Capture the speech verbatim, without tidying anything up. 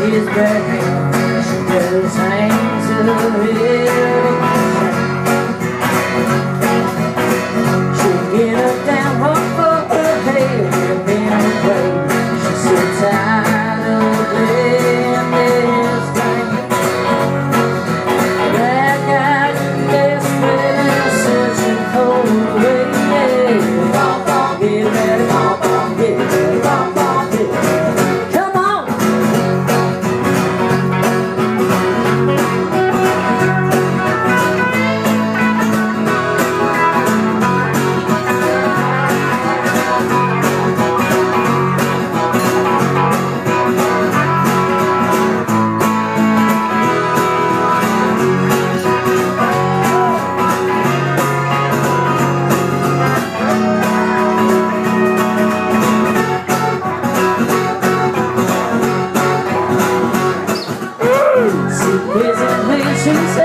his back, she just hangs her head. She'll get up down hard for her head and then away. She's so tired of playing this game. Black eyes and desperate, searching for a way. Bom, bom, get ready, bom, bom, get ready, bom, bom, get ready. Come on! She